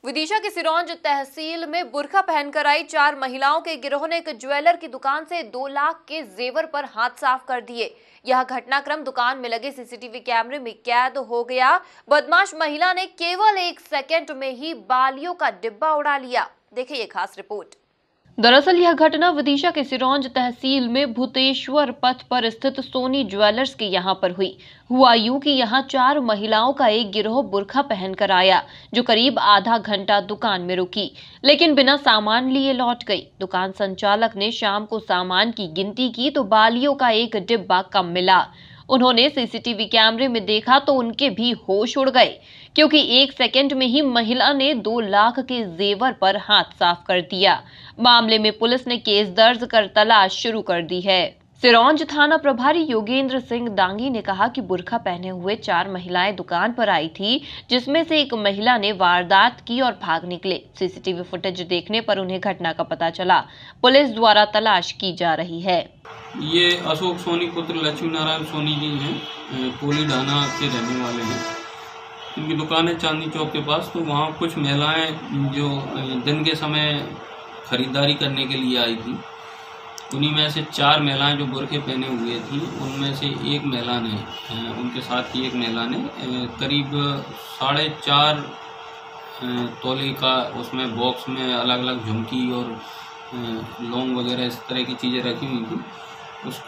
विदिशा के सिरौंज तहसील में बुर्का पहनकर आई 4 महिलाओं के गिरोह ने एक ज्वेलर की दुकान से 2 लाख के जेवर पर हाथ साफ कर दिए। यह घटनाक्रम दुकान में लगे सीसीटीवी कैमरे में कैद हो गया। बदमाश महिला ने केवल 1 सेकंड में ही बालियों का डिब्बा उड़ा लिया। देखिए ये खास रिपोर्ट। दरअसल यह घटना विदिशा के सिरौंज तहसील में भूतेश्वर पथ पर स्थित सोनी ज्वेलर्स के यहां पर हुआ यूं कि यहां 4 महिलाओं का एक गिरोह बुर्का पहनकर आया, जो करीब आधा घंटा दुकान में रुकी, लेकिन बिना सामान लिए लौट गई। दुकान संचालक ने शाम को सामान की गिनती की तो बालियों का एक डिब्बा कम मिला। उन्होंने सीसीटीवी कैमरे में देखा तो उनके भी होश उड़ गए, क्योंकि 1 सेकंड में ही महिला ने 2 लाख के जेवर पर हाथ साफ कर दिया। मामले में पुलिस ने केस दर्ज कर तलाश शुरू कर दी है। सिरौंज थाना प्रभारी योगेंद्र सिंह दांगी ने कहा कि बुर्का पहने हुए 4 महिलाएं दुकान पर आई थी, जिसमें से एक महिला ने वारदात की और भाग निकले। सीसीटीवी फुटेज देखने पर उन्हें घटना का पता चला। पुलिस द्वारा तलाश की जा रही है। ये अशोक सोनी पुत्र लक्ष्मी नारायण सोनी जी हैं, पोली ढाना के रहने वाले हैं। इनकी दुकान है चांदनी चौक के पास। तो वहाँ कुछ महिलाएं जो दिन के समय खरीदारी करने के लिए आई थी, उन्हीं में से 4 महिलाएं जो बुर्के पहने हुए थी, उनमें से एक महिला ने, उनके साथ की एक महिला ने करीब 4.5 तोले का उसमें बॉक्स में अलग अलग झुमकी और लौंग वगैरह इस तरह की चीज़ें रखी हुई थी। उसको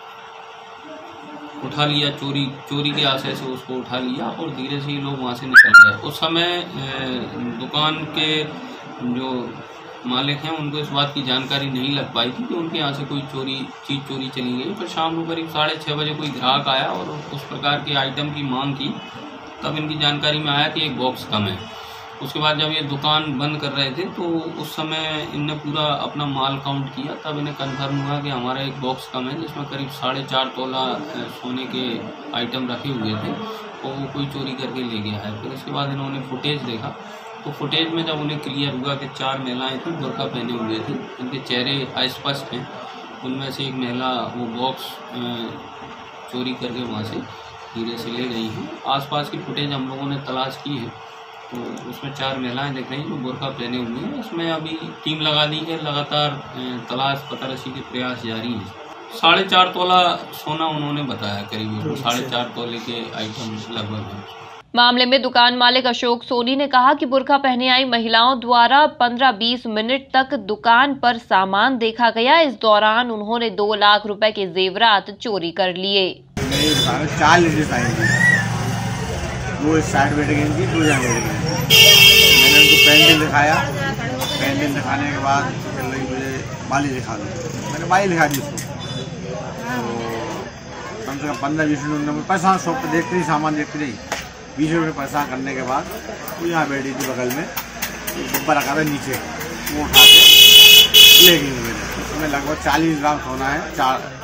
उठा लिया, चोरी के आशय से उसको उठा लिया और धीरे से ही लोग वहाँ से निकल गए। उस समय दुकान के जो मालिक हैं उनको इस बात की जानकारी नहीं लग पाई थी कि उनके यहाँ से कोई चीज़ चोरी चली गई। फिर शाम को करीब 6:30 बजे कोई ग्राहक आया और उस प्रकार के आइटम की मांग की। तब इनकी जानकारी में आया कि एक बॉक्स कम है। उसके बाद जब ये दुकान बंद कर रहे थे तो उस समय इनने पूरा अपना माल काउंट किया। तब इन्हें कन्फर्म हुआ कि हमारा एक बॉक्स कम है, जिसमें करीब 4.5 तोला सोने के आइटम रखे हुए थे और वो कोई चोरी करके ले गया है। फिर उसके बाद इन्होंने फुटेज देखा तो फुटेज में जब उन्हें क्लियर हुआ कि 4 महिलाएं थी, बुर्का पहने हुए थे, इनके चेहरे स्पष्ट हैं। उनमें से एक महिला वो बॉक्स चोरी करके वहाँ से धीरे से ले गई हैं। आसपास की फुटेज हम लोगों ने तलाश की है तो उसमें 4 महिलाएं दिख रही हैं जो बुर्का पहने हुए हैं। उसमें अभी टीम लगा दी है, लगातार तलाश पतारसी के प्रयास जारी हैं। 4.5 तोला सोना उन्होंने बताया, करीब 4.5 तोले के आइटम लगभग हैं। मामले में दुकान मालिक अशोक सोनी ने कहा कि बुर्का पहने आई महिलाओं द्वारा 15-20 मिनट तक दुकान पर सामान देखा गया। इस दौरान उन्होंने 2 लाख रुपए के जेवरात चोरी कर लिए। 4 लेडीज आई थी, वो इस साइड बैठ गई थी, 2 जन बैठ गए। मैंने उनको पेंटिंग दिखाया। पेंटिंग दिखाने के बाद मुझे बाली दिखा दी। मैंने बाली दिखा दी उसको। तो कम से कम 15-20 मिनट परेशान, शॉप पर देखते ही सामान देखते रही। 20 मिनट परेशान करने के बाद वो यहाँ बैठी थी बगल में, डिब्बा रखा था नीचे, वो उठा के ले गई मेरे। उसमें लगभग 40 ग्राम सोना है,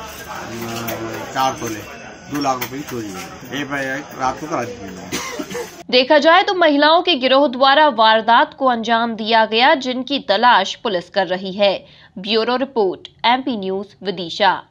4 तोले, 2 लाख रुपए की चोरी है। रात को करा दी। देखा जाए तो महिलाओं के गिरोह द्वारा वारदात को अंजाम दिया गया, जिनकी तलाश पुलिस कर रही है। Bureau report, MP news, Vidisha.